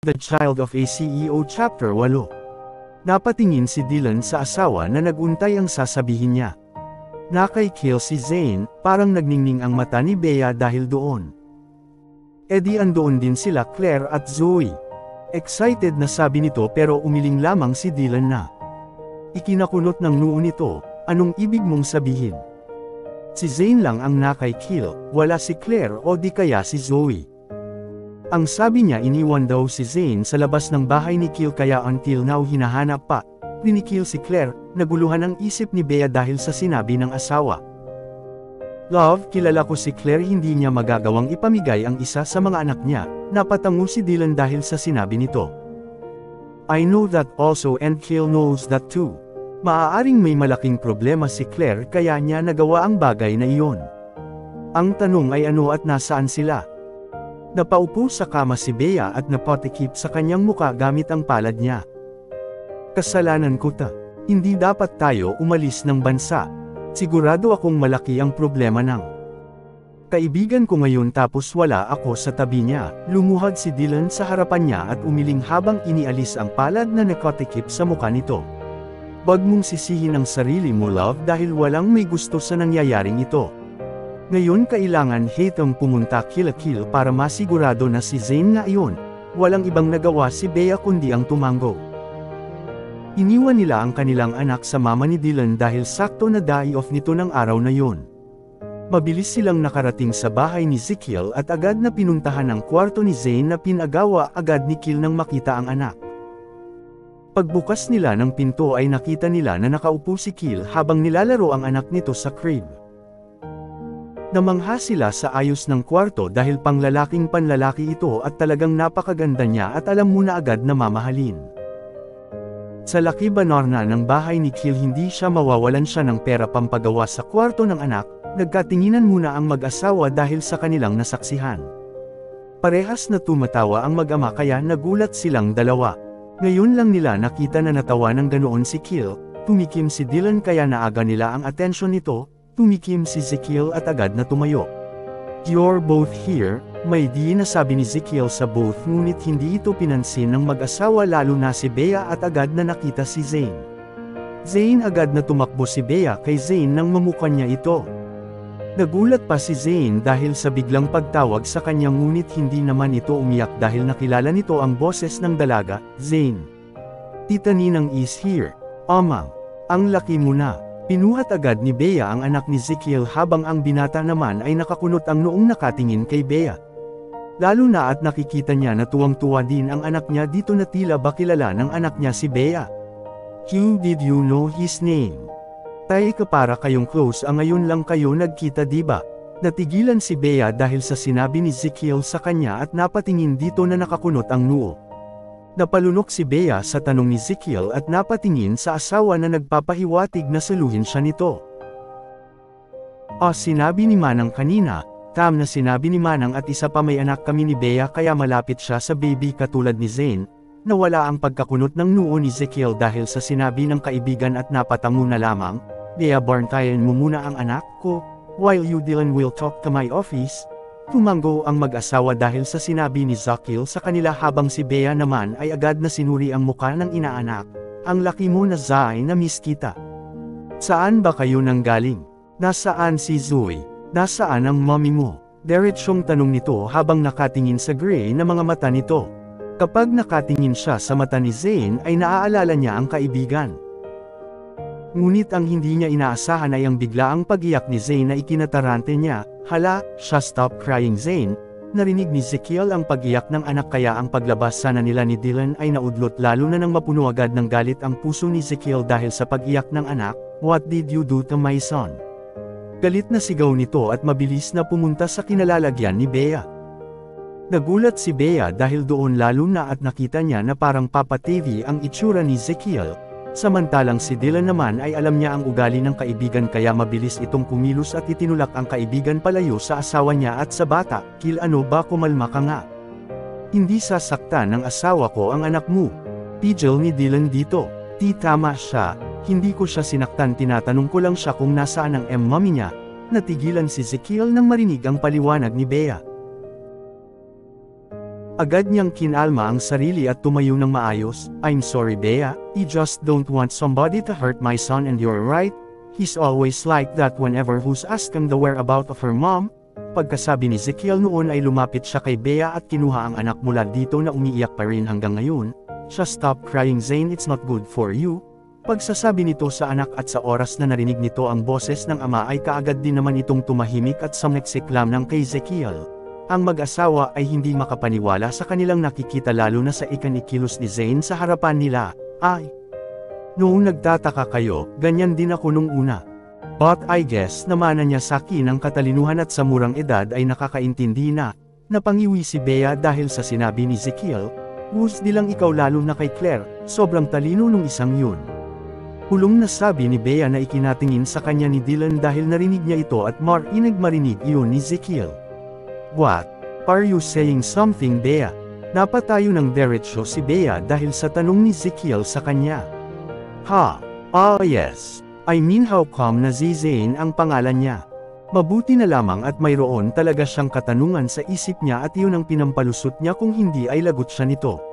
The Child of a CEO Chapter 8. Napatingin si Dylan sa asawa na naguntay ang sasabihin niya. Nakay-kill si Zane, parang nagningning ang mata ni Bea dahil doon. Di andoon din sila Claire at Zoe. Excited na sabi nito pero umiling lamang si Dylan na. Ikinakunot ng noo nito, anong ibig mong sabihin? Si Zane lang ang nakay-kill, wala si Claire o di kaya si Zoe. Ang sabi niya iniwan daw si Zane sa labas ng bahay ni Kill kaya until now hinahanap pa, ni Kill si Claire, naguluhan ang isip ni Bea dahil sa sinabi ng asawa. Love, kilala ko si Claire, hindi niya magagawang ipamigay ang isa sa mga anak niya, napatango si Dylan dahil sa sinabi nito. I know that also and Kill knows that too. Maaaring may malaking problema si Claire kaya niya nagawa ang bagay na iyon. Ang tanong ay ano at nasaan sila? Napaupo sa kama si Bea at napatikip sa kanyang muka gamit ang palad niya. Kasalanan ko ta. Hindi dapat tayo umalis ng bansa. Sigurado akong malaki ang problema ng kaibigan ko ngayon tapos wala ako sa tabi niya. Lumuhad si Dylan sa harapan niya at umiling habang inialis ang palad na nakatikip sa muka nito. Wag mong sisihin ang sarili mo, love, dahil walang may gusto sa nangyayaring ito. Ngayon kailangan hatang pumunta Kill para masigurado na si Zane nga iyon. Walang ibang nagawa si Bea kundi ang tumango. Iniwan nila ang kanilang anak sa mama ni Dylan dahil sakto na day off nito ng araw na yon. Mabilis silang nakarating sa bahay ni Ezekiel at agad na pinuntahan ang kwarto ni Zane na pinagawa agad ni Kill nang makita ang anak. Pagbukas nila ng pinto ay nakita nila na nakaupo si Kill habang nilalaro ang anak nito sa crib. Namangha sila sa ayos ng kwarto dahil panlalaking panlalaki ito at talagang napakaganda niya at alam mo na agad na mamahalin. Sa laki banorna ng bahay ni Kill hindi siya mawawalan siya ng pera pampagawa sa kwarto ng anak, nagkatinginan muna ang mag-asawa dahil sa kanilang nasaksihan. Parehas na tumatawa ang mag-ama kaya nagulat silang dalawa. Ngayon lang nila nakita na natawa ng ganoon si Kill, tumikim si Dylan kaya naaga nila ang atensyon nito. Tumikim si Ezekiel at agad na tumayo. You're both here, may di nasabi ni Ezekiel sa both ngunit hindi ito pinansin ng mag-asawa lalo na si Bea at agad na nakita si Zane. Zane agad na tumakbo si Bea kay Zane nang mamukan niya ito. Nagulat pa si Zane dahil sa biglang pagtawag sa kanya ngunit hindi naman ito umiyak dahil nakilala nito ang boses ng dalaga, Zane. Tita Ninang is here. Amang, ang laki mo na. Pinuhat agad ni Bea ang anak ni Ezekiel habang ang binata naman ay nakakunot ang noong nakatingin kay Bea. Lalo na at nakikita niya na tuwang-tuwa din ang anak niya dito na tila ba kilala ng anak niya si Bea. How did you know his name? Tay ka para kayong close ngayon lang kayo nagkita diba? Natigilan si Bea dahil sa sinabi ni Ezekiel sa kanya at napatingin dito na nakakunot ang noo. Napalunok si Bea sa tanong ni Ezekiel at napatingin sa asawa na nagpapahiwatig na saluhin siya nito. Sinabi ni Manang kanina, na sinabi ni Manang at isa pa may anak kami ni Bea kaya malapit siya sa baby katulad ni Zane, nawala ang pagkakunot ng noo ni Ezekiel dahil sa sinabi ng kaibigan at napatango na lamang, Bea bantayan mo muna ang anak ko, while you Dylan will talk to my office. Tumango ang mag-asawa dahil sa sinabi ni Ezekiel sa kanila habang si Bea naman ay agad na sinuri ang muka ng inaanak. Ang laki mo na Zay na miss kita. Saan ba kayo nanggaling? Nasaan si Zoe? Nasaan ang mommy mo? Diretsyong tanong nito habang nakatingin sa gray na mga mata nito. Kapag nakatingin siya sa mata ni Zane ay naaalala niya ang kaibigan. Ngunit ang hindi niya inaasahan ay ang biglaang pag-iyak ni Zane na ikinatarante niya. Hala, siya stop crying Zane. Narinig ni Ezekiel ang pag-iyak ng anak kaya ang paglabas sana nila ni Dylan ay naudlot lalo na nang mapuno agad ng galit ang puso ni Ezekiel dahil sa pag-iyak ng anak. What did you do to my son? Galit na sigaw nito at mabilis na pumunta sa kinalalagyan ni Bea. Nagulat si Bea dahil doon lalo na at nakita niya na parang Papa TV ang itsura ni Ezekiel. Samantalang si Dylan naman ay alam niya ang ugali ng kaibigan kaya mabilis itong kumilos at itinulak ang kaibigan palayo sa asawa niya at sa bata. Kill ano ba kumalma ka nga? Hindi sasaktan ng asawa ko ang anak mo. Pigil ni Dylan dito. Tama siya, hindi ko siya sinaktan tinatanong ko lang siya kung nasaan ang mommy niya. Natigilan si Ezekiel nang marinig ang paliwanag ni Bea. Agad niyang kinalma ang sarili at tumayo ng maayos. "I'm sorry Bea, I just don't want somebody to hurt my son and you're right. He's always like that whenever who's asking the whereabout of her mom." Pagkasabi ni Ezekiel noon ay lumapit siya kay Bea at kinuha ang anak mula dito na umiiyak pa rin hanggang ngayon. Siya, "Stop crying Zane, it's not good for you." Pagsasabi nito sa anak at sa oras na narinig nito ang boses ng ama ay kaagad din naman itong tumahimik at sumeksiklam ng kay Ezekiel. Ang mag-asawa ay hindi makapaniwala sa kanilang nakikita lalo na sa ikinikilos ni Zane sa harapan nila. "Ay, noong nagtataka kayo, ganyan din ako nung una. But I guess namana niya sa akin ang katalinuhan at sa murang edad ay nakakaintindi na." Napangiwi si Bea dahil sa sinabi ni Ezekiel. "Who's di lang ikaw lalo na kay Claire, sobrang talino nung isang yun." Hulong na sabi ni Bea na ikinatingin sa kanya ni Dylan dahil narinig niya ito at marinig marinig iyon ni Ezekiel. "What? Are you saying something Bea?" Napatayo ng diretsyo si Bea dahil sa tanong ni Ezekiel sa kanya. "Ha? Yes. I mean how come na Zane ang pangalan niya?" Mabuti na lamang at mayroon talaga siyang katanungan sa isip niya at iyon ang pinampalusot niya kung hindi ay lagot siya nito.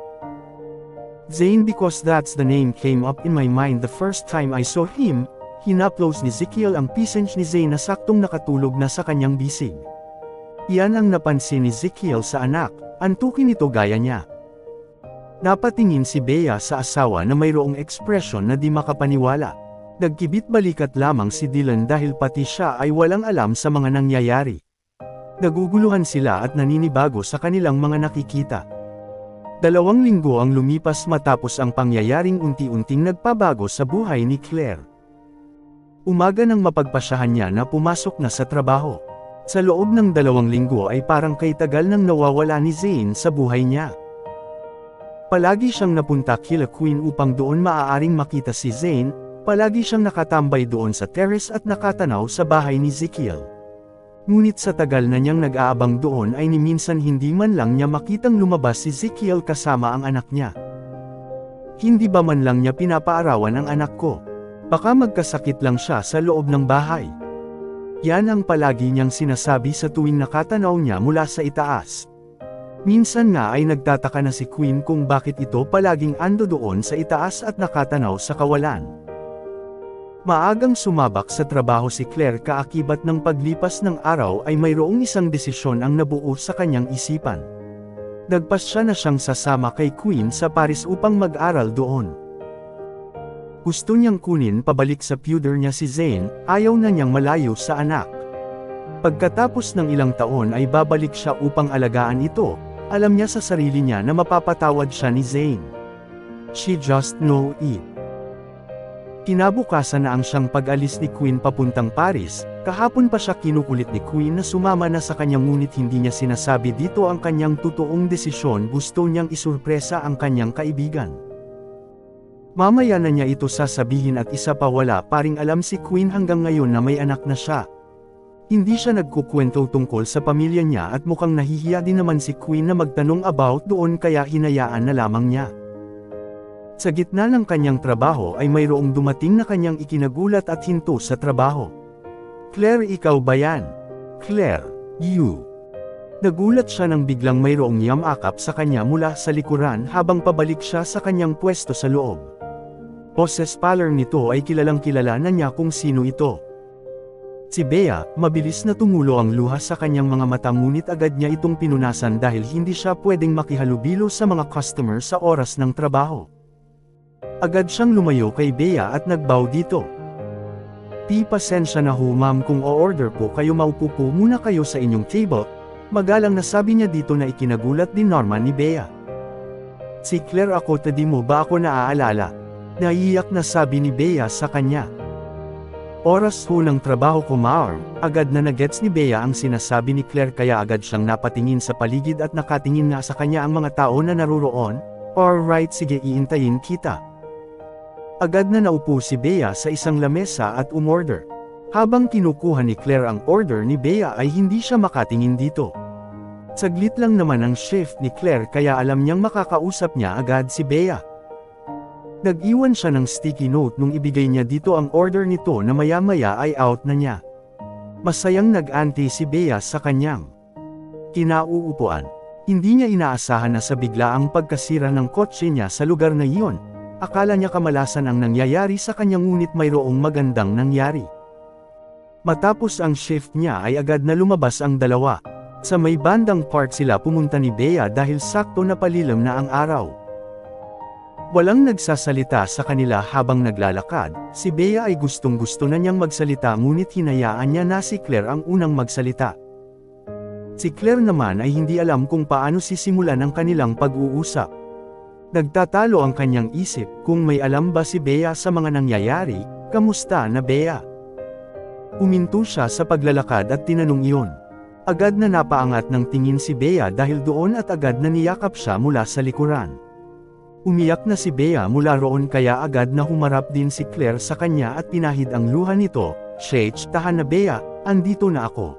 "Zane, because that's the name came up in my mind the first time I saw him." Hinaplos ni Ezekiel ang pisens ni Zane na saktong nakatulog na sa kanyang bisig. Iyan ang napansin ni Ezekiel sa anak, antukin nito gaya niya. Napatingin si Bea sa asawa na mayroong ekspresyon na di makapaniwala. Nagkibit balikat lamang si Dylan dahil pati siya ay walang alam sa mga nangyayari. Naguguluhan sila at naninibago sa kanilang mga nakikita. 2 linggo ang lumipas matapos ang pangyayaring unti-unting nagpabago sa buhay ni Claire. Umaga nang mapagpasyahan niya na pumasok na sa trabaho. Sa loob ng 2 linggo ay parang kay tagal nang nawawala ni Zane sa buhay niya. Palagi siyang napunta kila Queen upang doon maaaring makita si Zane, palagi siyang nakatambay doon sa terrace at nakatanaw sa bahay ni Ezekiel. Ngunit sa tagal na niyang nag-aabang doon ay ni minsan hindi man lang niya makitang lumabas si Ezekiel kasama ang anak niya. "Hindi ba man lang niya pinapaarawan ang anak ko? Baka magkasakit lang siya sa loob ng bahay." Yan ang palagi niyang sinasabi sa tuwing nakatanaw niya mula sa itaas. Minsan nga ay nagtataka na si Queen kung bakit ito palaging ando doon sa itaas at nakatanaw sa kawalan. Maagang sumabak sa trabaho si Claire kaakibat ng paglipas ng araw ay mayroong isang desisyon ang nabuo sa kanyang isipan. Nagpasya na siyang sasama kay Queen sa Paris upang mag-aral doon. Gusto niyang kunin pabalik sa puder niya si Zane, ayaw na niyang malayo sa anak. Pagkatapos ng ilang taon ay babalik siya upang alagaan ito, alam niya sa sarili niya na mapapatawad siya ni Zane. She just know it. Kinabukasan na ang siyang pag-alis ni Queen papuntang Paris, kahapon pa siya kinukulit ni Queen na sumama na sa kanya ngunit hindi niya sinasabi dito ang kanyang totoong desisyon, gusto niyang isurpresa ang kanyang kaibigan. Mamaya na niya ito sasabihin at isa pa wala pa ring alam si Queen hanggang ngayon na may anak na siya. Hindi siya nagkukwento tungkol sa pamilya niya at mukhang nahihiya din naman si Queen na magtanong about doon kaya hinayaan na lamang niya. Sa gitna ng kanyang trabaho ay mayroong dumating na kanyang ikinagulat at hinto sa trabaho. "Claire, ikaw ba yan?" "Claire, you." Nagulat siya nang biglang mayroong yamakap sa kanya mula sa likuran habang pabalik siya sa kanyang pwesto sa loob. Boses parlor nito ay kilalang kilala na niya kung sino ito. Si Bea, mabilis na tumulo ang luha sa kanyang mga mata ngunit agad niya itong pinunasan dahil hindi siya pwedeng makihalubilo sa mga customer sa oras ng trabaho. Agad siyang lumayo kay Bea at nagbow dito. "Ti pasensya na ho ma'am kung o-order po kayo, maupo po muna kayo sa inyong table." Magalang na sabi niya dito na ikinagulat din Norman ni Bea. "Si Claire ako, tadi mo ba ako naaalala?" Naiiyak na sabi ni Bea sa kanya. "Oras ho ng trabaho ko ma'am." Agad na nagets ni Bea ang sinasabi ni Claire kaya agad siyang napatingin sa paligid at nakatingin nga sa kanya ang mga tao na naruroon. "Alright, sige, iintayin kita." Agad na naupo si Bea sa isang lamesa at umorder. Habang kinukuha ni Claire ang order ni Bea ay hindi siya makatingin dito. Saglit lang naman ang shift ni Claire kaya alam niyang makakausap niya agad si Bea. Nag-iwan siya ng sticky note nung ibigay niya dito ang order nito na maya-maya ay out na niya. Masayang nag-ante si Bea sa kanyang kinauupuan. Hindi niya inaasahan na sa biglaang pagkasira ng kotse niya sa lugar na iyon. Akala niya kamalasan ang nangyayari sa kanya ngunit mayroong magandang nangyari. Matapos ang shift niya ay agad na lumabas ang dalawa. Sa may bandang park sila pumunta ni Bea dahil sakto na palilim na ang araw. Walang nagsasalita sa kanila habang naglalakad, si Bea ay gustong-gusto na niyang magsalita ngunit hinayaan niya na si Claire ang unang magsalita. Si Claire naman ay hindi alam kung paano sisimulan ang kanilang pag-uusap. Nagtatalo ang kanyang isip kung may alam ba si Bea sa mga nangyayari. Kamusta na Bea? Uminto siya sa paglalakad at tinanong iyon. Agad na napaangat ng tingin si Bea dahil doon at agad na niyakap siya mula sa likuran. Umiyak na si Bea mula roon kaya agad na humarap din si Claire sa kanya at pinahid ang luha nito. "Shh, tahan na Bea, andito na ako."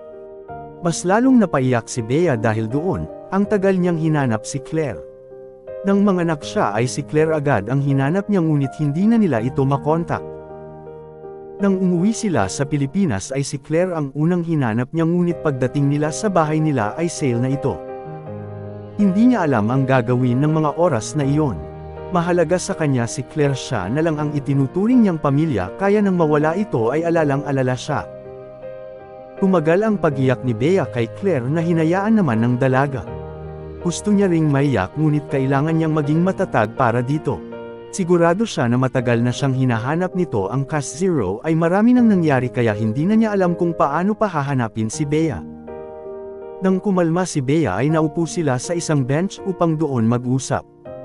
Mas lalong napaiyak si Bea dahil doon, ang tagal niyang hinanap si Claire. Nang manganak siya ay si Claire agad ang hinanap niya ngunit hindi na nila ito makontak. Nang umuwi sila sa Pilipinas ay si Claire ang unang hinanap niya ngunit pagdating nila sa bahay nila ay sale na ito. Hindi niya alam ang gagawin ng mga oras na iyon. Mahalaga sa kanya si Claire, siya na lang ang itinuturing niyang pamilya kaya nang mawala ito ay alalang-alala siya. Tumagal ang pag-iyak ni Bea kay Claire na hinayaan naman ng dalaga. Gusto niya ring maiyak ngunit kailangan niyang maging matatag para dito. Sigurado siya na matagal na siyang hinahanap nito ang Cash Zero ay marami nang nangyari kaya hindi na niya alam kung paano pa hahanapin si Bea. Nang kumalma si Bea ay naupo sila sa isang bench upang doon mag-usap.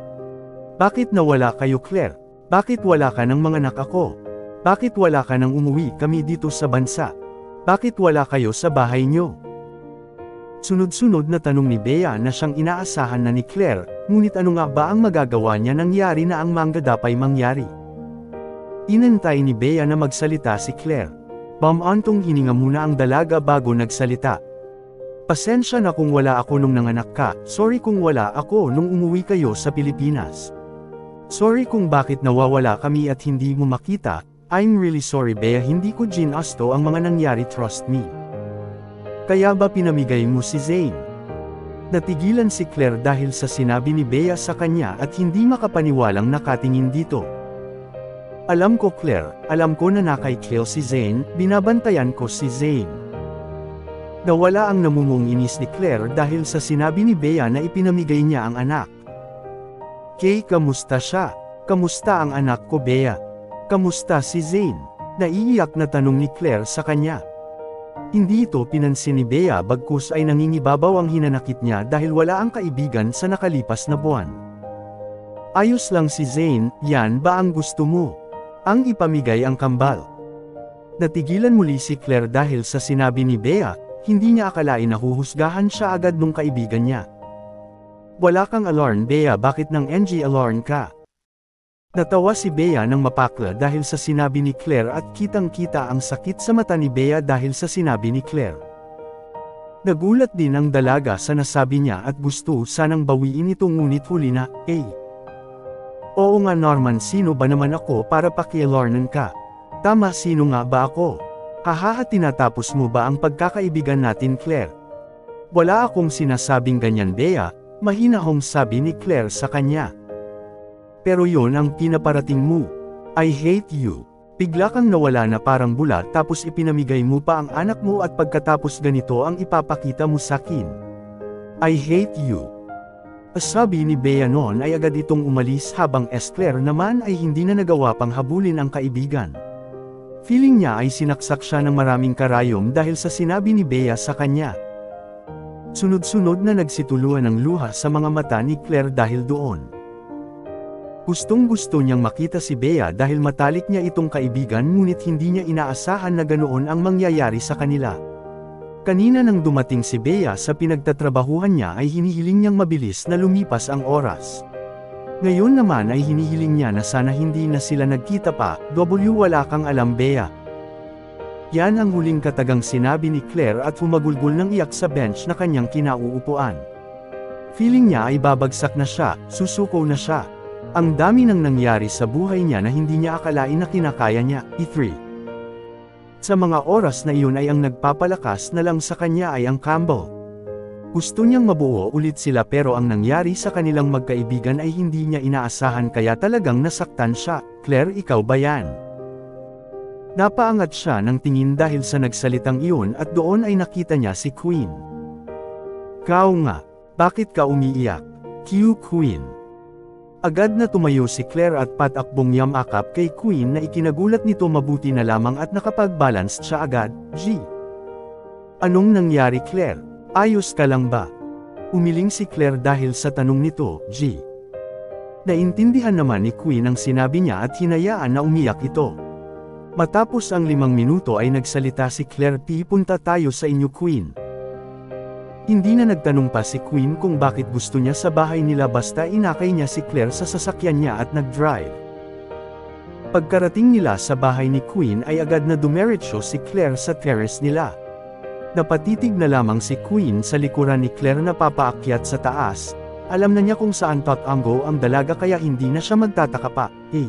"Bakit nawala kayo Claire? Bakit wala ka ng mga anak ako? Bakit wala ka nang umuwi kami dito sa bansa? Bakit wala kayo sa bahay niyo?" Sunod-sunod na tanong ni Bea na siyang inaasahan na ni Claire, ngunit ano nga ba ang magagawa niya nangyari na ang manggagapay mangyari? Inantay ni Bea na magsalita si Claire. Bamantong hininga muna ang dalaga bago nagsalita. "Pasensya na kung wala ako nung nanganak ka, sorry kung wala ako nung umuwi kayo sa Pilipinas. Sorry kung bakit nawawala kami at hindi mo makita, I'm really sorry Bea, hindi ko ginasto ang mga nangyari, trust me. Kaya ba pinamigay mo si Zane?" Natigilan si Claire dahil sa sinabi ni Bea sa kanya at hindi makapaniwalang nakatingin dito. "Alam ko Claire, alam ko na nakay-kill si Zane, binabantayan ko si Zane." Nawala ang namumong inis ni Claire dahil sa sinabi ni Bea na ipinamigay niya ang anak. "Kay, kamusta siya? Kamusta ang anak ko Bea? Kamusta si Zane?" Naiiyak na tanong ni Claire sa kanya. Hindi ito pinansin ni Bea bagkus ay nangingibabaw ang hinanakit niya dahil wala ang kaibigan sa nakalipas na buwan. "Ayos lang si Zane, yan ba ang gusto mo? Ang ipamigay ang kambal?" Natigilan muli si Claire dahil sa sinabi ni Bea, hindi niya akalain na huhusgahan siya agad nung kaibigan niya. "Wala kang alarm Bea, bakit nang NG alarm ka?" Natawa si Bea ng mapakla dahil sa sinabi ni Claire at kitang-kita ang sakit sa mata ni Bea dahil sa sinabi ni Claire. Nagulat din ang dalaga sa nasabi niya at gusto sanang bawiin ito ngunit huli na, "Oo nga Norman, sino ba naman ako para pakialarnan ka? Tama, sino nga ba ako? Hahaha, tinatapos mo ba ang pagkakaibigan natin Claire?" "Wala akong sinasabing ganyan Bea," mahinahong sabi ni Claire sa kanya. "Pero yon ang pinaparating mo. I hate you. Bigla kang nawala na parang bula tapos ipinamigay mo pa ang anak mo at pagkatapos ganito ang ipapakita mo sakin. I hate you." Sabi ni Bea noon ay agad itong umalis habang Claire naman ay hindi na nagawa pang habulin ang kaibigan. Feeling niya ay sinaksak siya ng maraming karayom dahil sa sinabi ni Bea sa kanya. Sunod-sunod na nagsituluan ang luha sa mga mata ni Claire dahil doon. Gustong-gusto niyang makita si Bea dahil matalik niya itong kaibigan ngunit hindi niya inaasahan na ganoon ang mangyayari sa kanila. Kanina nang dumating si Bea sa pinagtatrabahuhan niya ay hinihiling niyang mabilis na lumipas ang oras. Ngayon naman ay hinihiling niya na sana hindi na sila nagkita pa. Wala kang alam Bea. Yan ang huling katagang sinabi ni Claire at humagulgol ng iyak sa bench na kanyang kinauupuan. Feeling niya ay babagsak na siya, susuko na siya. Ang dami nang nangyari sa buhay niya na hindi niya akalain na kinakaya niya. E3. Sa mga oras na iyon ay ang nagpapalakas na lang sa kanya ay ang Campbell. Gusto niyang mabuo ulit sila pero ang nangyari sa kanilang magkaibigan ay hindi niya inaasahan kaya talagang nasaktan siya. Claire, ikaw ba yan? Napaangat siya ng tingin dahil sa nagsalitang iyon at doon ay nakita niya si Queen. Kau nga, bakit ka umiiyak? Queen. Agad na tumayo si Claire at patakbong yamakap kay Queen na ikinagulat nito mabuti na lamang at nakapag-balance siya agad. Anong nangyari Claire? Ayos ka lang ba? Umiling si Claire dahil sa tanong nito. Naintindihan naman ni Queen ang sinabi niya at hinayaan na umiyak ito. Matapos ang 5 minuto ay nagsalita si Claire, punta tayo sa inyo Queen. Hindi na nagtanong pa si Queen kung bakit gusto niya sa bahay nila basta inakay niya si Claire sa sasakyan niya at nag-drive. Pagkarating nila sa bahay ni Queen ay agad na dumiretso si Claire sa terrace nila. Napatitig na lamang si Queen sa likuran ni Claire na papaakyat sa taas. Alam na niya kung saan tatango ang dalaga kaya hindi na siya magtataka pa.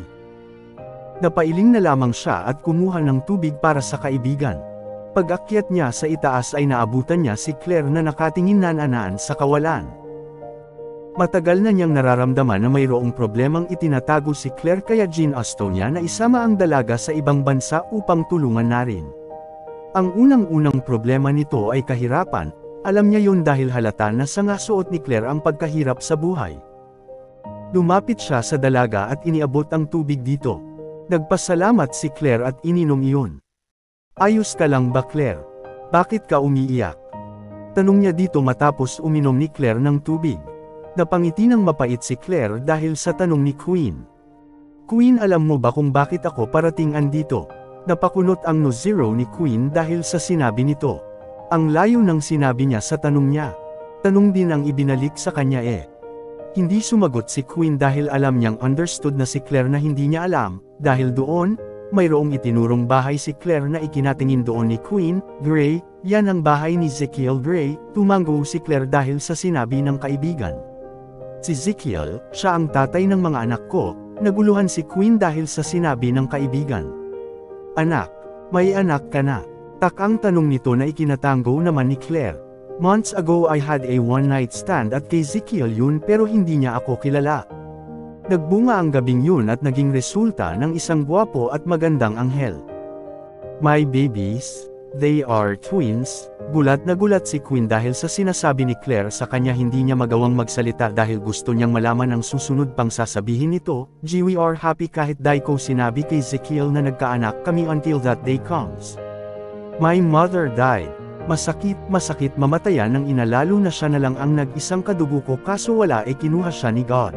Napailing na lamang siya at kumuha ng tubig para sa kaibigan. Pag-akyat niya sa itaas ay naabutan niya si Claire na nakatingin nananaan sa kawalan. Matagal na niyang nararamdaman na mayroong problemang itinatago si Claire kaya ginusto niya na isama ang dalaga sa ibang bansa upang tulungan na rin. Ang unang-unang problema nito ay kahirapan, alam niya yun dahil halata na sa ngasuot ni Claire ang pagkahirap sa buhay. Lumapit siya sa dalaga at iniabot ang tubig dito. Nagpasalamat si Claire at ininom iyon. Ayos ka lang ba Claire? Bakit ka umiiyak? Tanong niya dito matapos uminom ni Claire ng tubig. Napangiti ng mapait si Claire dahil sa tanong ni Queen. Queen, alam mo ba kung bakit ako parating andito? Napakunot ang no-zero ni Queen dahil sa sinabi nito. Ang layo ng sinabi niya sa tanong niya. Tanong din ang ibinalik sa kanya Hindi sumagot si Queen dahil alam niyang understood na si Claire na hindi niya alam, dahil doon, mayroong itinurong bahay si Claire na ikinatingin doon ni Queen. Gray, yan ang bahay ni Ezekiel Gray. Tumango si Claire dahil sa sinabi ng kaibigan. Si Ezekiel, siya ang tatay ng mga anak ko. Naguluhan si Queen dahil sa sinabi ng kaibigan. Anak, may anak ka na? Takang tanong nito na ikinatango naman ni Claire. Months ago I had a one-night stand at kay Ezekiel yun pero hindi niya ako kilala. Nagbunga ang gabing yun at naging resulta ng isang gwapo at magandang anghel. My babies, they are twins. Gulat na gulat si Queen dahil sa sinasabi ni Claire sa kanya hindi niya magawang magsalita dahil gusto niyang malaman ang susunod pang sasabihin nito. We are happy kahit dahil ko sinabi kay Ezekiel na nagkaanak kami until that day comes. My mother died. Masakit mamatayan ng ina lalo na siya na lang ang nag-isang kadugo ko kaso wala kinuha siya ni God.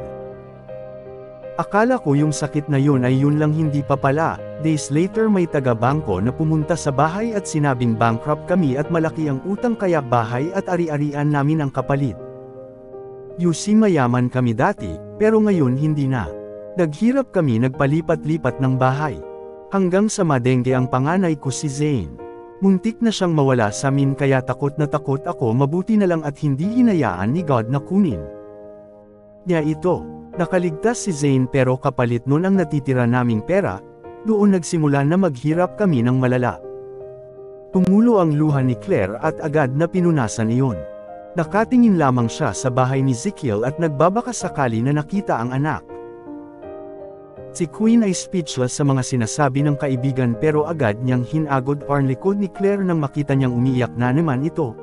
Akala ko yung sakit na yun ay yun lang hindi pa pala. Days later may taga-bangko na pumunta sa bahay at sinabing bankrupt kami at malaki ang utang kaya bahay at ari-arian namin ang kapalit. Mayaman kami dati, pero ngayon hindi na. Naghirap kami nagpalipat-lipat ng bahay. Hanggang sa madengge ang panganay ko si Zane. Muntik na siyang mawala sa amin kaya takot na takot ako mabuti na lang at hindi hinayaan ni God na kunin niya ito. Nakaligtas si Zane pero kapalit nun ang natitira naming pera, doon nagsimula na maghirap kami ng malala. Tumulo ang luha ni Claire at agad na pinunasan iyon. Nakatingin lamang siya sa bahay ni Ezekiel at nagbabaka sakali na nakita ang anak. Si Queen ay speechless sa mga sinasabi ng kaibigan pero agad niyang hinagod ang likod ni Claire nang makita niyang umiiyak na naman ito.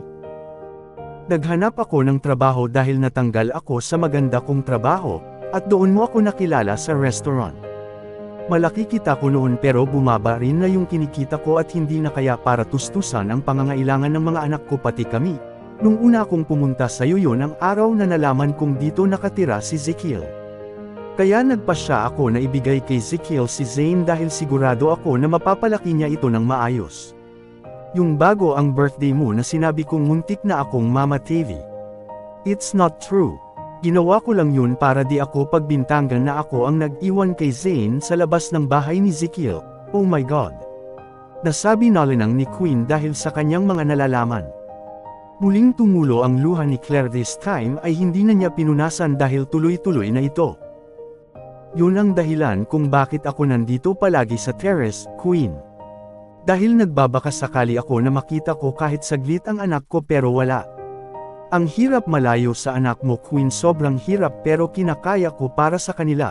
Naghanap ako ng trabaho dahil natanggal ako sa maganda kong trabaho, at doon mo ako nakilala sa restaurant. Malaki kita ko noon pero bumaba rin na yung kinikita ko at hindi na kaya para tustusan ang pangangailangan ng mga anak ko pati kami. Nung una akong pumunta sa iyo yun ang araw na nalaman kong dito nakatira si Ezekiel. Kaya nagpasya ako na ibigay kay Ezekiel si Zane dahil sigurado ako na mapapalaki niya ito ng maayos. Yung bago ang birthday mo na sinabi kong muntik na akong Mama TV. It's not true. Ginawa ko lang yun para di ako pagbintangan na ako ang nag-iwan kay Zane sa labas ng bahay ni Ezekiel. Oh my God. Nasabi nalinang ni Queen dahil sa kanyang mga nalalaman. Muling tumulo ang luha ni Claire this time ay hindi na niya pinunasan dahil tuloy-tuloy na ito. Yun ang dahilan kung bakit ako nandito palagi sa terrace, Queen. Dahil nagbabaka sakali ako na makita ko kahit saglit ang anak ko pero wala. Ang hirap malayo sa anak mo Queen, sobrang hirap pero kinakaya ko para sa kanila.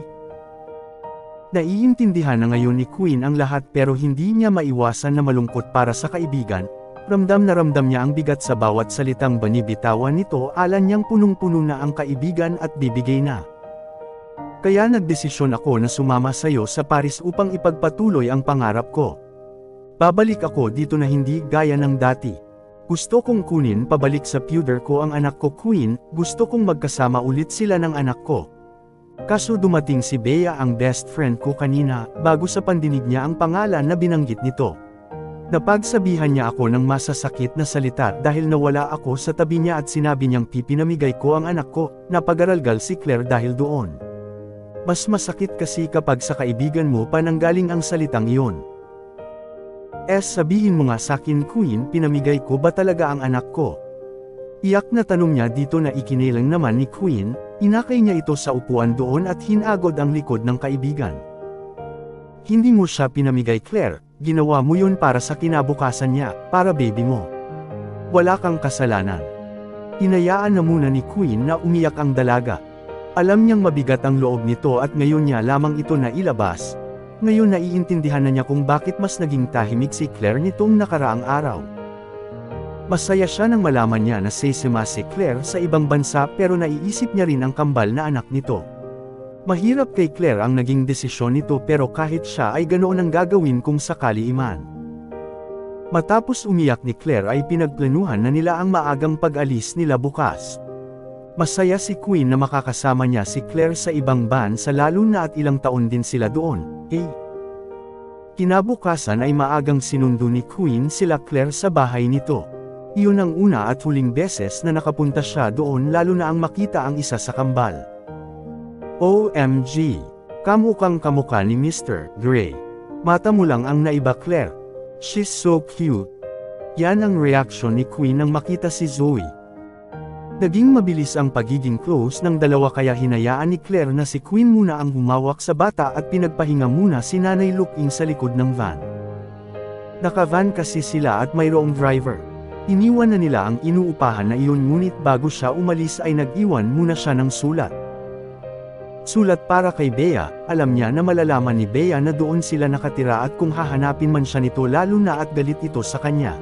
Naiintindihan na ngayon ni Queen ang lahat pero hindi niya maiwasan na malungkot para sa kaibigan. Ramdam na ramdam niya ang bigat sa bawat salitang binibitawan nito, alan niyang punong-puno na ang kaibigan at bibigay na. Kaya nagdesisyon ako na sumama sa'yo sa Paris upang ipagpatuloy ang pangarap ko. Babalik ako dito na hindi gaya ng dati. Gusto kong kunin pabalik sa puder ko ang anak ko Queen, gusto kong magkasama ulit sila ng anak ko. Kaso dumating si Bea, ang best friend ko kanina, bago sa pandinig niya ang pangalan na binanggit nito. Napagsabihan niya ako ng masasakit na salita dahil nawala ako sa tabi niya at sinabi niyang pipinamigay ko ang anak ko. Napagaralgal si Claire dahil doon. Mas masakit kasi kapag sa kaibigan mo pa nanggaling ang salitang iyon. Sabihin mo nga sakin Queen, pinamigay ko ba talaga ang anak ko? Iyak na tanong niya dito na ikinilang naman ni Queen, inakay niya ito sa upuan doon at hinagod ang likod ng kaibigan. Hindi mo siya pinamigay Claire, ginawa mo yun para sa kinabukasan niya, para baby mo. Wala kang kasalanan. Hinayaan na muna ni Queen na umiyak ang dalaga. Alam niyang mabigat ang loob nito at ngayon niya lamang ito na ilabas. Ngayon naiintindihan na niya kung bakit mas naging tahimik si Claire nitong nakaraang araw. Masaya siya nang malaman niya na sesama si Claire sa ibang bansa pero naiisip niya rin ang kambal na anak nito. Mahirap kay Claire ang naging desisyon nito pero kahit siya ay ganoon ang gagawin kung sakali iman. Matapos umiyak ni Claire ay pinagplanuhan na nila ang maagang pag-alis nila bukas. Masaya si Queen na makakasama niya si Claire sa ibang bansa lalo na at ilang taon din sila doon. Kinabukasan ay maagang sinundo ni Queen sila Claire sa bahay nito. Iyon ang una at huling beses na nakapunta siya doon lalo na ang makita ang isa sa kambal. OMG! Kamukhang kamukha ni Mr. Grey. Mata mo lang ang naiba Claire. She's so cute. Yan ang reaksyon ni Queen nang makita si Zoe. Naging mabilis ang pagiging close ng dalawa kaya hinayaan ni Claire na si Queen muna ang humawak sa bata at pinagpahinga muna si Nanay Looking sa likod ng van. Naka-van kasi sila at mayroong driver. Iniwan na nila ang inuupahan na iyon ngunit bago siya umalis ay nag-iwan muna siya ng sulat. Sulat para kay Bea, alam niya na malalaman ni Bea na doon sila nakatira at kung hahanapin man siya nito lalo na at galit ito sa kanya.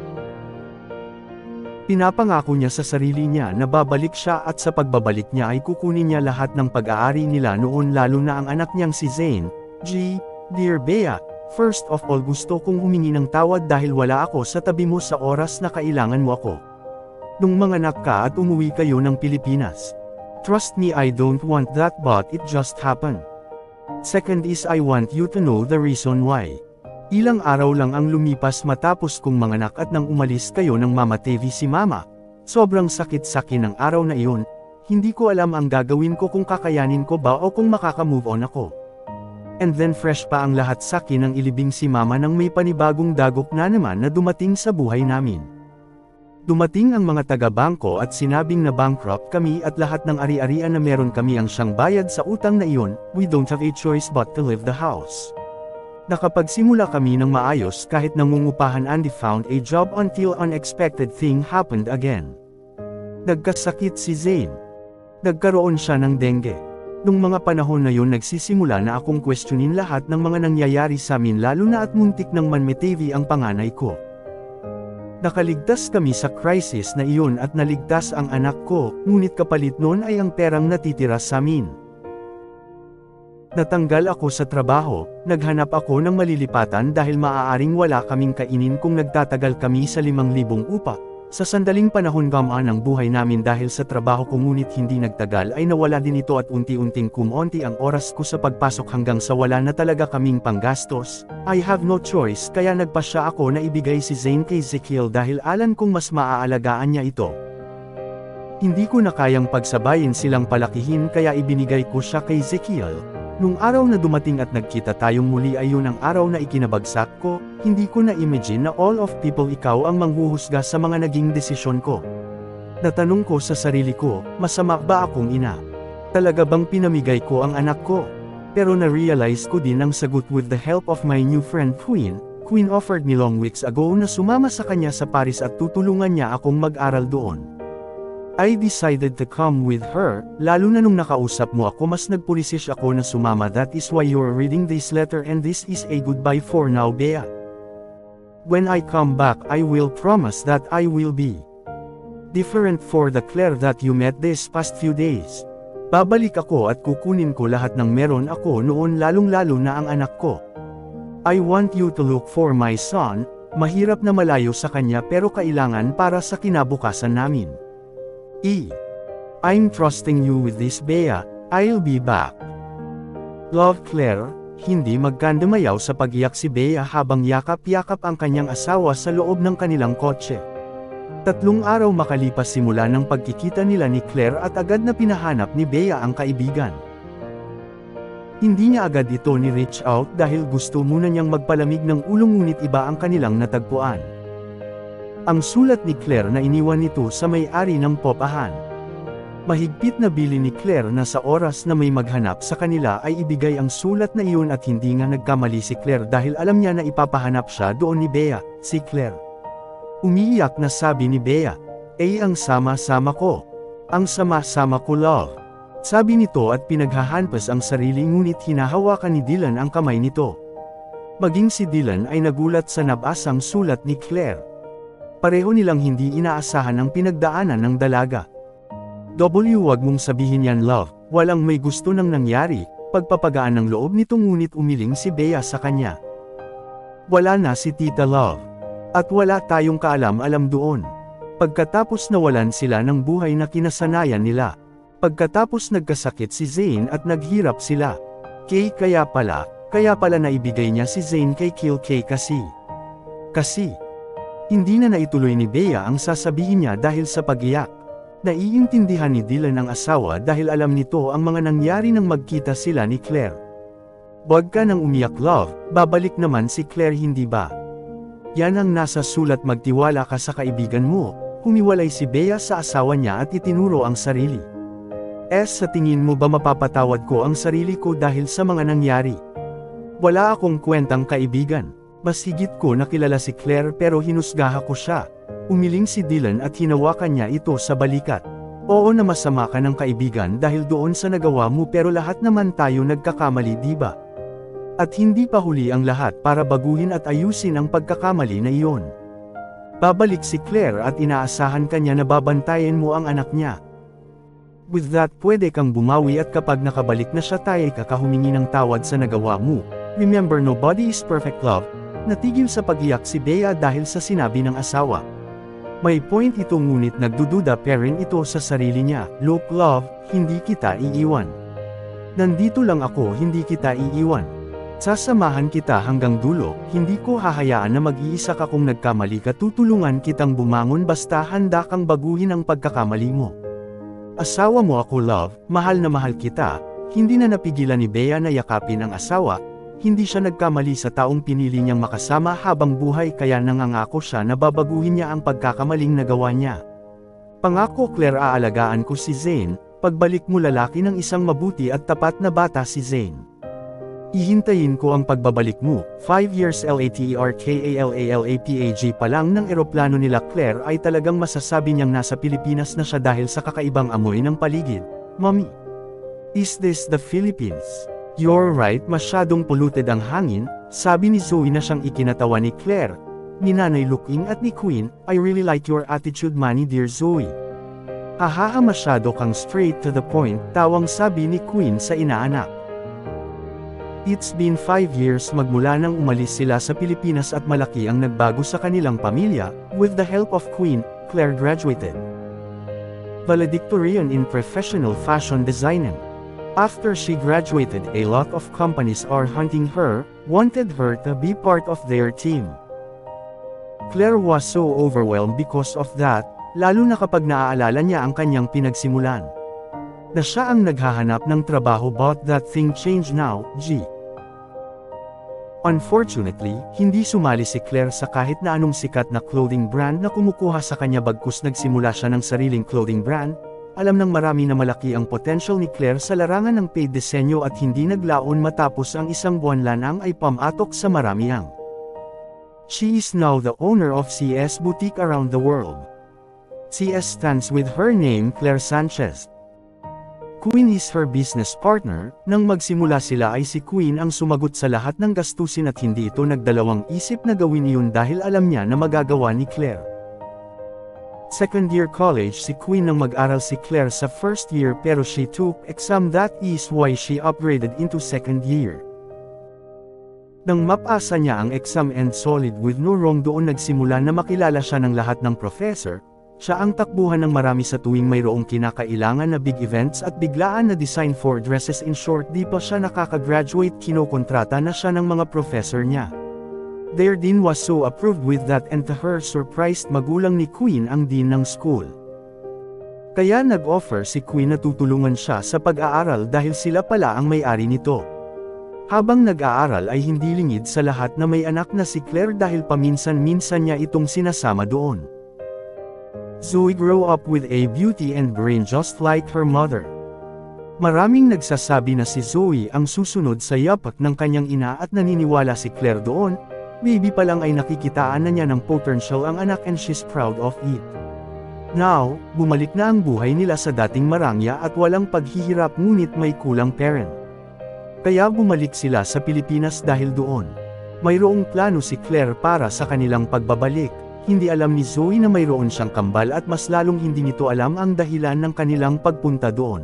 Pinapangako niya sa sarili niya na babalik siya at sa pagbabalik niya ay kukunin niya lahat ng pag-aari nila noon lalo na ang anak niyang si Zane. Dear Bea, first of all gusto kong humingi ng tawad dahil wala ako sa tabi mo sa oras na kailangan mo ako. Nung manganak ka at umuwi kayo ng Pilipinas. Trust me, I don't want that but it just happened. Second is I want you to know the reason why. Ilang araw lang ang lumipas matapos kong manganak at nang umalis kayo ng Mama TV si Mama. Sobrang sakit-sakin ng araw na iyon, hindi ko alam ang gagawin ko kung kakayanin ko ba o kung makaka-move on ako. And then fresh pa ang lahat sakin ng ilibing si Mama nang may panibagong dagok na naman na dumating sa buhay namin. Dumating ang mga taga-bangko at sinabing na bankrupt kami at lahat ng ari-arian na meron kami ang siyang bayad sa utang na iyon, we don't have a choice but to leave the house. Nakapagsimula kami ng maayos kahit nangungupahan and found a job until unexpected thing happened again. Nagkasakit si Zane. Nagkaroon siya ng dengue. Nung mga panahon na yun nagsisimula na akong questionin lahat ng mga nangyayari sa amin lalo na at muntik ng manmetevi ang panganay ko. Nakaligtas kami sa crisis na iyon at naligtas ang anak ko, ngunit kapalit noon ay ang perang natitira sa amin. Natanggal ako sa trabaho, naghanap ako ng malilipatan dahil maaaring wala kaming kainin kung nagtatagal kami sa 5,000 upa. Sa sandaling panahon gamaan ang buhay namin dahil sa trabaho ko ngunit hindi nagtagal ay nawala din ito at unti-unting kumonti ang oras ko sa pagpasok hanggang sa wala na talaga kaming panggastos. I have no choice kaya nagpasya ako na ibigay si Zane kay Ezekiel dahil alam kong mas maaalagaan niya ito. Hindi ko na kayang pagsabayin silang palakihin kaya ibinigay ko siya kay Ezekiel. Nung araw na dumating at nagkita tayong muli ay yun ang araw na ikinabagsak ko, hindi ko na-imagine na all of people ikaw ang manghuhusga sa mga naging desisyon ko. Natanong ko sa sarili ko, masama ba akong ina? Talaga bang pinamigay ko ang anak ko? Pero na-realize ko din ang sagot with the help of my new friend Queen. Queen offered me long weeks ago na sumama sa kanya sa Paris at tutulungan niya akong mag-aral doon. I decided to come with her, lalo na nung nakausap mo ako mas nagpulisish ako na sumama. That is why you're reading this letter and this is a goodbye for now, Bea. When I come back I will promise that I will be different for the Claire that you met these past few days. Babalik ako at kukunin ko lahat ng meron ako noon, lalong-lalo na ang anak ko. I want you to look for my son. Mahirap na malayo sa kanya pero kailangan para sa kinabukasan namin. I'm trusting you with this, Bea. I'll be back. Love, Claire. Hindi magkandamayaw sa pag-iyak si Bea habang yakap-yakap ang kanyang asawa sa loob ng kanilang kotse. 3 araw makalipas simula ng pagkikita nila ni Claire at agad na pinahanap ni Bea ang kaibigan. Hindi niya agad ito ni-reach out dahil gusto muna niyang magpalamig ng ulo, ngunit iba ang kanilang natagpuan. Ang sulat ni Claire na iniwan nito sa may-ari ng popahan. Mahigpit na bili ni Claire na sa oras na may maghanap sa kanila ay ibigay ang sulat na iyon, at hindi nga nagkamali si Claire dahil alam niya na ipapahanap siya doon ni Bea, si Claire. Umiiyak na sabi ni Bea, ang sama-sama ko. Ang sama-sama ko, love. Sabi nito at pinaghahanpas ang sarili, ngunit hinahawakan ni Dylan ang kamay nito. Maging si Dylan ay nagulat sa nabasang sulat ni Claire. Pareho nilang hindi inaasahan ang pinagdaanan ng dalaga. Wag mong sabihin yan, love. Walang may gusto nang nangyari. Pagpapagaan ng loob nito, ngunit umiling si Bea sa kanya. Wala na si Tita, love. At wala tayong kaalam-alam doon. Pagkatapos nawalan sila ng buhay na kinasanayan nila. Pagkatapos nagkasakit si Zane at naghirap sila. Kaya pala naibigay niya si Zane kay Kay kasi hindi na naituloy ni Bea ang sasabihin niya dahil sa pag-iyak. Naiintindihan ni Dylan ang asawa dahil alam nito ang mga nangyari nang magkita sila ni Claire. Wag ka nang umiyak, love, babalik naman si Claire, hindi ba? Yan ang nasa sulat, magtiwala ka sa kaibigan mo. Humiwalay si Bea sa asawa niya at itinuro ang sarili. Sa tingin mo ba mapapatawad ko ang sarili ko dahil sa mga nangyari? Wala akong kwentang kaibigan. Mas higit ko nakilala si Claire pero hinusgaha ko siya. Umiling si Dylan at hinawakan niya ito sa balikat. Oo na masama ka ng kaibigan dahil doon sa nagawa mo, pero lahat naman tayo nagkakamali, diba? At hindi pa huli ang lahat para baguhin at ayusin ang pagkakamali na iyon. Babalik si Claire at inaasahan kanya na babantayan mo ang anak niya. With that, pwede kang bumawi at kapag nakabalik na siya tayo kakahumingi ng tawad sa nagawa mo. Remember, nobody is perfect, love. Natigil sa pag-iyak si Bea dahil sa sinabi ng asawa. May point ito, ngunit nagdududa pa rin ito sa sarili niya. Look, love, hindi kita iiwan. Nandito lang ako, hindi kita iiwan. Sasamahan kita hanggang dulo, hindi ko hahayaan na mag-iisa ka. Kung nagkamali ka, tutulungan kitang bumangon basta handa kang baguhin ang pagkakamali mo. Asawa mo ako, love, mahal na mahal kita. Hindi na napigilan ni Bea na yakapin ang asawa. Hindi siya nagkamali sa taong pinili niyang makasama habang buhay, kaya nangangako siya na babaguhin niya ang pagkakamaling nagawa niya. Pangako, Claire, aalagaan ko si Zane. Pagbalik mo, lalaki ng isang mabuti at tapat na bata si Zane. Ihintayin ko ang pagbabalik mo. 5 years laterKALALAPAG pa lang ng eroplano nila Claire ay talagang masasabi niyang nasa Pilipinas na siya dahil sa kakaibang amoy ng paligid. Mommy, is this the Philippines? You're right, masyadong polluted ang hangin, sabi ni Zoe na siyang ikinatawa ni Claire. Ni Nanay Looking at ni Queen, I really like your attitude, Manny, dear Zoe. Hahaha, masyado kang straight to the point, tawang sabi ni Queen sa inaanak. It's been 5 years magmula nang umalis sila sa Pilipinas at malaki ang nagbago sa kanilang pamilya. With the help of Queen, Claire graduated valedictorian in professional fashion designing. After she graduated, a lot of companies are hunting her, wanted her to be part of their team. Claire was so overwhelmed because of that, lalo na kapag naaalala niya ang kanyang pinagsimulan. Na siya ang naghahanap ng trabaho, but that thing changed now, Unfortunately, hindi sumali si Claire sa kahit na anong sikat na clothing brand na kumukuha sa kanya, bagkus nagsimula siya ng sariling clothing brand. Alam ng marami na malaki ang potential ni Claire sa larangan ng paid disenyo at hindi naglaon matapos ang isang buwan lang ay pamatok sa maramiang. She is now the owner of CS Boutique around the world. CS stands with her name Claire Sanchez. Queen is her business partner. Nang magsimula sila ay si Queen ang sumagot sa lahat ng gastusin at hindi ito nagdalawang isip na gawin iyon dahil alam niya na magagawa ni Claire. Second year college si Queen nang mag-aral si Claire sa first year pero she took exam, that is why she upgraded into second year. Nang mapasa niya ang exam and solid with no wrong, doon nagsimula na makilala siya ng lahat ng professor. Siya ang takbuhan ng marami sa tuwing mayroong kinakailangan na big events at biglaan na design for dresses. In short, di pa siya nakakagraduate kinokontrata na siya ng mga professor niya. Their dean was so approved with that, and to her surprised magulang ni Queen ang dean ng school. Kaya nag-offer si Queen na tutulungan siya sa pag-aaral dahil sila pala ang may-ari nito. Habang nag-aaral ay hindi lingid sa lahat na may anak na si Claire dahil paminsan-minsan niya itong sinasama doon. Zoe grew up with a beauty and brain just like her mother. Maraming nagsasabi na si Zoe ang susunod sa yapak ng kanyang ina at naniniwala si Claire doon. Baby pa lang ay nakikitaan na niya ng potential ang anak and she's proud of it. Now, bumalik na ang buhay nila sa dating marangya at walang paghihirap, ngunit may kulang parent. Kaya bumalik sila sa Pilipinas dahil doon mayroong plano si Claire para sa kanilang pagbabalik. Hindi alam ni Zoe na mayroon siyang kambal at mas lalong hindi nito alam ang dahilan ng kanilang pagpunta doon.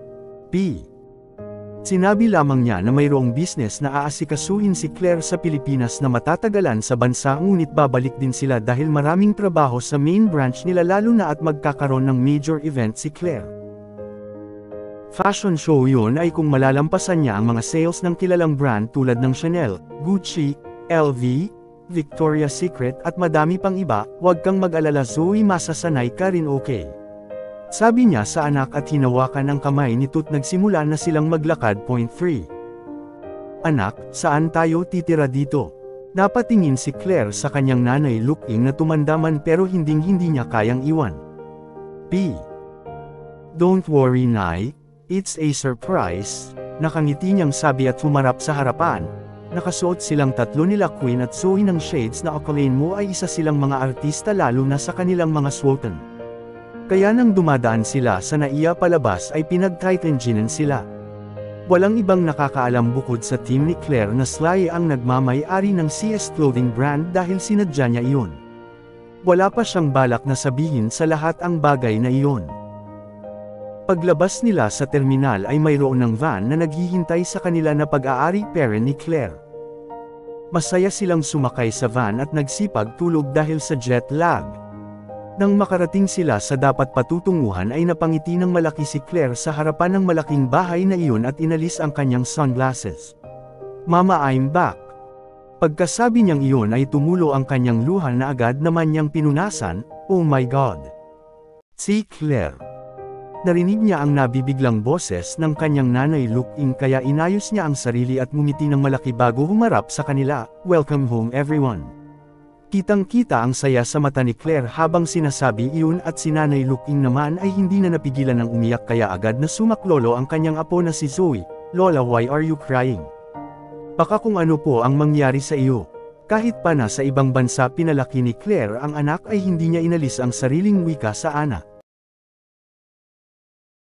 Sinabi lamang niya na mayroong business na aasikasuhin si Claire sa Pilipinas na matatagalan sa bansa, ngunit babalik din sila dahil maraming trabaho sa main branch nila, lalo na at magkakaroon ng major event si Claire. Fashion show yun ay kung malalampasan niya ang mga sales ng kilalang brand tulad ng Chanel, Gucci, LV, Victoria's Secret at madami pang iba. Huwag kang mag-alala Zoe, masasanay ka rin, okay? Sabi niya sa anak at hinawakan ang kamay nito't nagsimula na silang maglakad. 3. Anak, saan tayo titira dito? Napatingin si Claire sa kanyang nanay, looking na tumandaman pero hindi niya kayang iwan. Don't worry, Nay. It's a surprise. Nakangiti niyang sabi at humarap sa harapan. Nakasuot silang tatlo nila Queen at Zoe ng shades na akalain mo ay isa silang mga artista, lalo na sa kanilang mga swoten. Kaya nang dumadaan sila sa NAIA palabas ay pinag-tighten-ginan sila. Walang ibang nakakaalam bukod sa team ni Claire na Sly ang nagmamay-ari ng CS clothing brand dahil sinadya niya iyon. Wala pa siyang balak na sabihin sa lahat ang bagay na iyon. Paglabas nila sa terminal ay mayroon ng van na naghihintay sa kanila na pag-aari parent ni Claire. Masaya silang sumakay sa van at nagsipag tulog dahil sa jet lag. Nang makarating sila sa dapat patutunguhan ay napangiti ng malaki si Claire sa harapan ng malaking bahay na iyon at inalis ang kanyang sunglasses. Mama, I'm back. Pagkasabi niyang iyon ay tumulo ang kanyang luha na agad naman niyang pinunasan. Oh my God! Si Claire. Narinig niya ang nabibiglang boses ng kanyang nanay looking, kaya inayos niya ang sarili at ngumiti ng malaki bago humarap sa kanila. Welcome home everyone. Kitang-kita ang saya sa mata ni Claire habang sinasabi iyon at si nanay looking naman ay hindi na napigilan ng umiyak, kaya agad na sumaklolo ang kanyang apo na si Zoe. Lola, why are you crying? Baka kung ano po ang mangyari sa iyo. Kahit pa na sa ibang bansa pinalaki ni Claire ang anak ay hindi niya inalis ang sariling wika sa anak.